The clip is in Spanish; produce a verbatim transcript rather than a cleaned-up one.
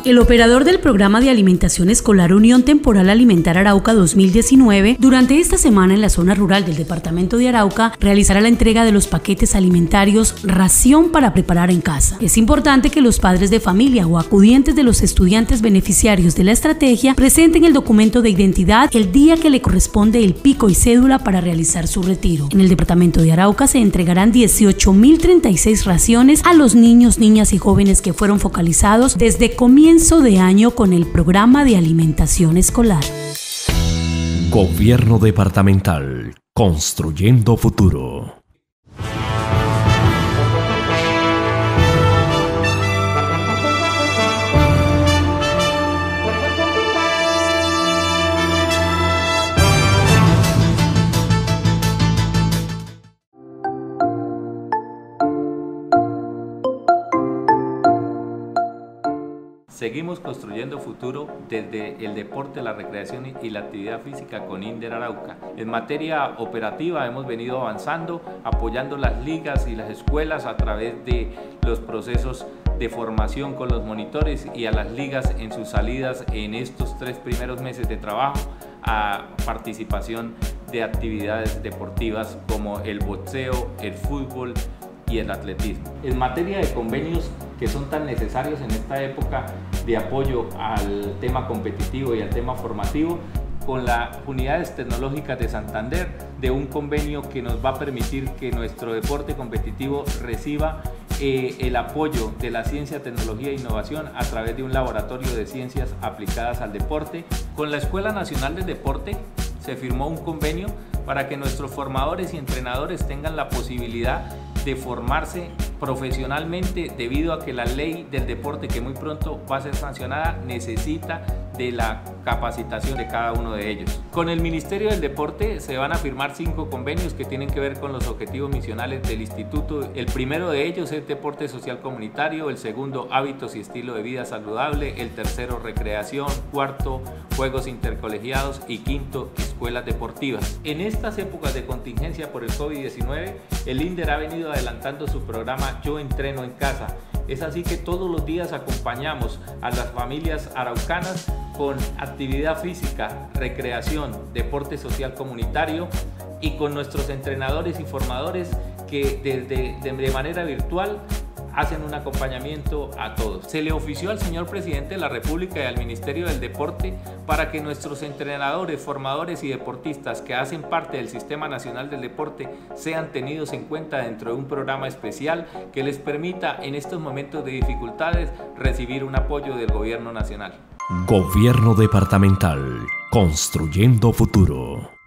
El operador del programa de alimentación escolar Unión Temporal Alimentar Arauca dos mil diecinueve, durante esta semana en la zona rural del departamento de Arauca, realizará la entrega de los paquetes alimentarios Ración para preparar en casa. Es importante que los padres de familia o acudientes de los estudiantes beneficiarios de la estrategia presenten el documento de identidad el día que le corresponde el pico y cédula para realizar su retiro. En el departamento de Arauca se entregarán dieciocho mil treinta y seis raciones a los niños, niñas y jóvenes que fueron focalizados desde comienzo de año con el programa de alimentación escolar. Gobierno Departamental, construyendo futuro. Seguimos construyendo futuro desde el deporte, la recreación y la actividad física con INDER Arauca. En materia operativa hemos venido avanzando, apoyando las ligas y las escuelas a través de los procesos de formación con los monitores y a las ligas en sus salidas en estos tres primeros meses de trabajo a participación de actividades deportivas como el boxeo, el fútbol y el atletismo. En materia de convenios que son tan necesarios en esta época de apoyo al tema competitivo y al tema formativo, con las unidades tecnológicas de Santander, de un convenio que nos va a permitir que nuestro deporte competitivo reciba eh, el apoyo de la ciencia, tecnología e innovación a través de un laboratorio de ciencias aplicadas al deporte. Con la Escuela Nacional del Deporte se firmó un convenio para que nuestros formadores y entrenadores tengan la posibilidad de formarse profesionalmente, debido a que la ley del deporte, que muy pronto va a ser sancionada, necesita de la capacitación de cada uno de ellos. Con el Ministerio del Deporte se van a firmar cinco convenios que tienen que ver con los objetivos misionales del instituto. El primero de ellos es deporte social comunitario, el segundo hábitos y estilo de vida saludable, el tercero recreación, cuarto juegos intercolegiados y quinto escuelas deportivas. En estas épocas de contingencia por el COVID diecinueve, el INDER ha venido adelantando su programa Yo Entreno en Casa. Es así que todos los días acompañamos a las familias araucanas con actividad física, recreación, deporte social comunitario y con nuestros entrenadores y formadores que desde de manera virtual hacen un acompañamiento a todos. Se le ofició al señor Presidente de la República y al Ministerio del Deporte para que nuestros entrenadores, formadores y deportistas que hacen parte del Sistema Nacional del Deporte sean tenidos en cuenta dentro de un programa especial que les permita en estos momentos de dificultades recibir un apoyo del Gobierno Nacional. Gobierno Departamental, construyendo futuro.